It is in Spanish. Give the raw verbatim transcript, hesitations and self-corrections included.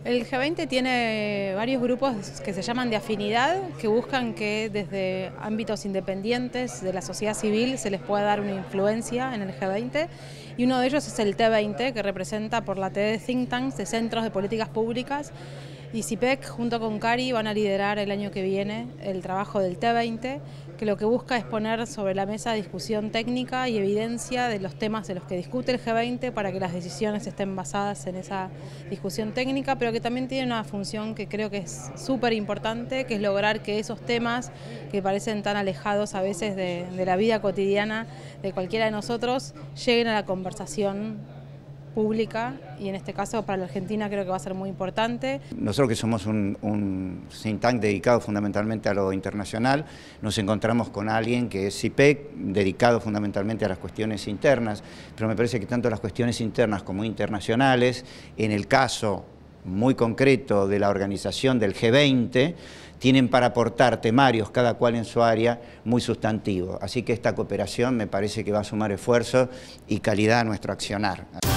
El G veinte tiene varios grupos que se llaman de afinidad, que buscan que desde ámbitos independientes de la sociedad civil se les pueda dar una influencia en el G veinte, y uno de ellos es el T veinte, que representa por la T de Think Tanks, de Centros de Políticas Públicas, y CIPEC junto con CARI van a liderar el año que viene el trabajo del T veinte, que lo que busca es poner sobre la mesa discusión técnica y evidencia de los temas de los que discute el G veinte para que las decisiones estén basadas en esa discusión técnica, pero que también tiene una función que creo que es súper importante, que es lograr que esos temas que parecen tan alejados a veces de, de la vida cotidiana de cualquiera de nosotros lleguen a la conversación pública, y en este caso para la Argentina creo que va a ser muy importante. Nosotros, que somos un, un think tank dedicado fundamentalmente a lo internacional, nos encontramos con alguien que es CIPEC, dedicado fundamentalmente a las cuestiones internas, pero me parece que tanto las cuestiones internas como internacionales, en el caso muy concreto de la organización del G veinte, tienen para aportar temarios, cada cual en su área, muy sustantivos. Así que esta cooperación me parece que va a sumar esfuerzo y calidad a nuestro accionar.